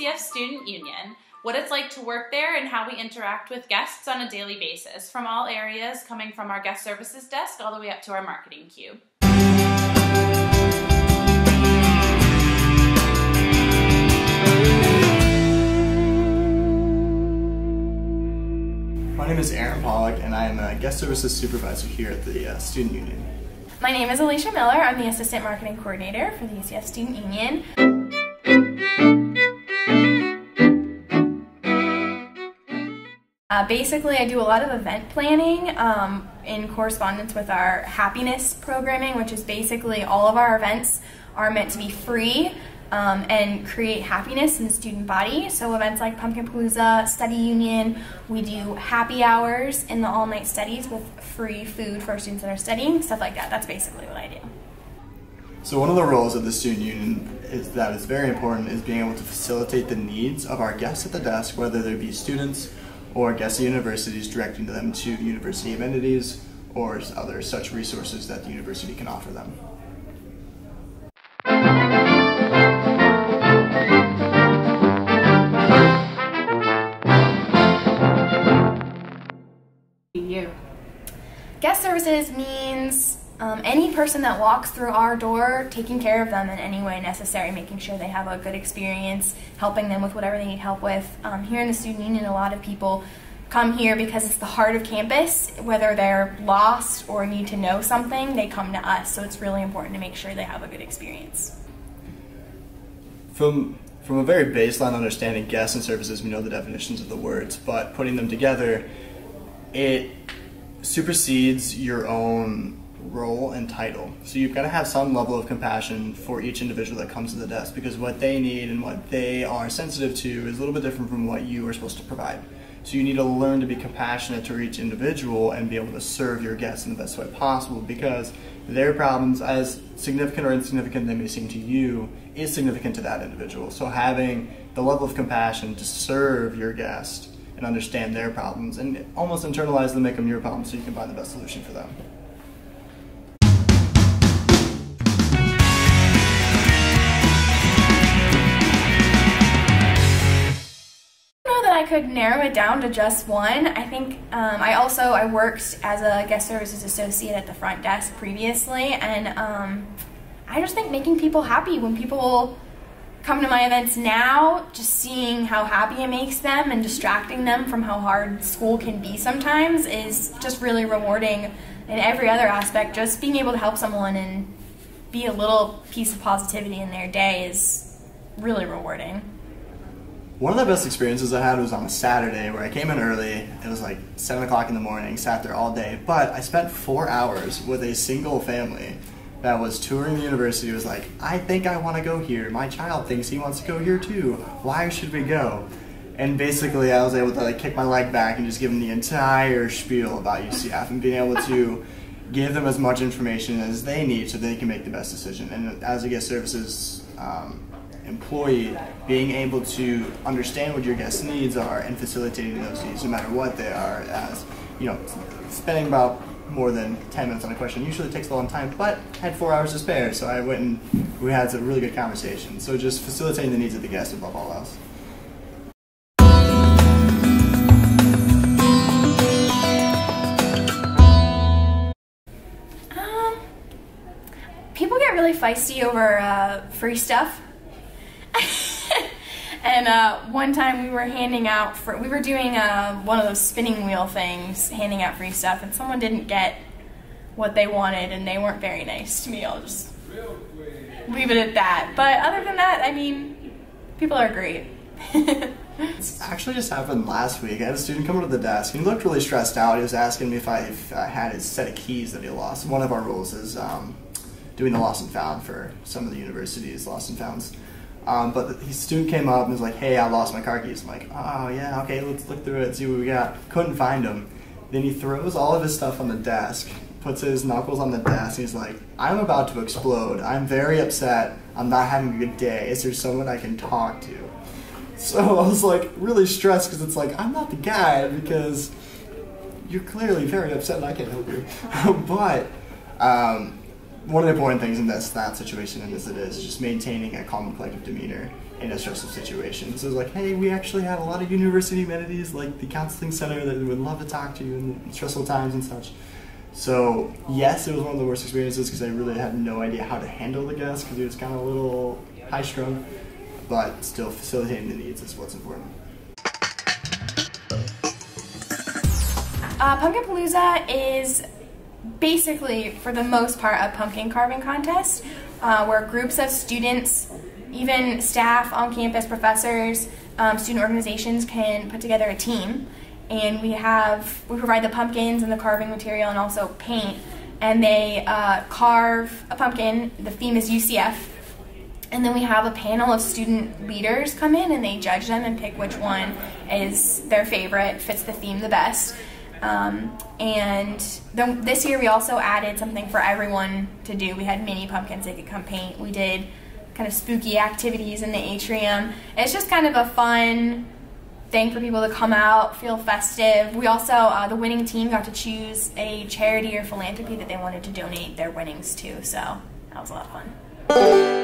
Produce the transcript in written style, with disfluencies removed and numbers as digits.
UCF Student Union, what it's like to work there and how we interact with guests on a daily basis, from all areas, coming from our guest services desk all the way up to our marketing cube. My name is Aaron Pollock, and I am a guest services supervisor here at the Student Union. My name is Alicia Miller. I'm the assistant marketing coordinator for the UCF Student Union. Basically, I do a lot of event planning in correspondence with our happiness programming, which is basically all of our events are meant to be free and create happiness in the student body. So events like Pumpkin Palooza, Study Union, we do happy hours in the all-night studies with free food for students that are studying, stuff like that. That's basically what I do. So one of the roles of the Student Union that is very important is being able to facilitate the needs of our guests at the desk, whether they be students or guests at universities, directing them to university amenities or other such resources that the university can offer them. Guest services means any person that walks through our door, taking care of them in any way necessary, making sure they have a good experience, helping them with whatever they need help with. Here in the Student Union, a lot of people come here because it's the heart of campus. Whether they're lost or need to know something, they come to us, so it's really important to make sure they have a good experience. From a very baseline understanding, guests and services, we know the definitions of the words, but putting them together, it supersedes your own role and title. So you've got to have some level of compassion for each individual that comes to the desk, because what they need and what they are sensitive to is a little bit different from what you are supposed to provide. So you need to learn to be compassionate to each individual and be able to serve your guests in the best way possible, because their problems, as significant or insignificant they may seem to you, is significant to that individual. So having the level of compassion to serve your guest and understand their problems and almost internalize them, make them your problems, so you can find the best solution for them. I could narrow it down to just one. I think I worked as a guest services associate at the front desk previously, and I just think making people happy. When people come to my events now, just seeing how happy it makes them and distracting them from how hard school can be sometimes is just really rewarding in every other aspect. Just being able to help someone and be a little piece of positivity in their day is really rewarding. One of the best experiences I had was on a Saturday where I came in early. It was like 7 o'clock in the morning, sat there all day, but I spent 4 hours with a single family that was touring the university. It was like, I think I want to go here. My child thinks he wants to go here too. Why should we go? And basically I was able to kick my leg back and just give them the entire spiel about UCF and being able to give them as much information as they need so they can make the best decision. And as a guest services employee, being able to understand what your guests' needs are and facilitating those needs no matter what they are, as spending about more than 10 minutes on a question usually takes a long time, but had 4 hours to spare, so I went and we had a really good conversation. So just facilitating the needs of the guests above all else. People get really feisty over free stuff. And one time we were doing one of those spinning wheel things, handing out free stuff, and someone didn't get what they wanted and they weren't very nice to me. I'll just leave it at that. But other than that, I mean, people are great. It's actually just happened last week. I had a student come to the desk and he looked really stressed out. He was asking me if I had his set of keys that he lost. One of our rules is doing the lost and found for some of the universities' lost and founds. But the student came up and was like, hey, I lost my car keys. I'm like, oh yeah, okay, let's look through it and see what we got. Couldn't find them. Then he throws all of his stuff on the desk, puts his knuckles on the desk, and he's like, I'm about to explode. I'm very upset. I'm not having a good day. Is there someone I can talk to? So I was like really stressed, because it's like, I'm not the guy, because you're clearly very upset and I can't help you. But one of the important things in that situation, and as it is just maintaining a calm and collective demeanor in a stressful situation. So it's like, hey, we actually have a lot of university amenities like the counseling center that would love to talk to you in stressful times and such. So yes, it was one of the worst experiences because I really had no idea how to handle the guests because he was kind of a little high-strung, but still facilitating the needs is what's important. Pumpkin Palooza is basically, for the most part, a pumpkin carving contest where groups of students, even staff on campus, professors, student organizations can put together a team. And we provide the pumpkins and the carving material and also paint. And they carve a pumpkin. The theme is UCF. And then we have a panel of student leaders come in and they judge them and pick which one is their favorite, fits the theme the best. And this year we also added something for everyone to do. We had mini pumpkins they could come paint. We did kind of spooky activities in the atrium. It's just kind of a fun thing for people to come out, feel festive. We also, the winning team got to choose a charity or philanthropy that they wanted to donate their winnings to, so that was a lot of fun.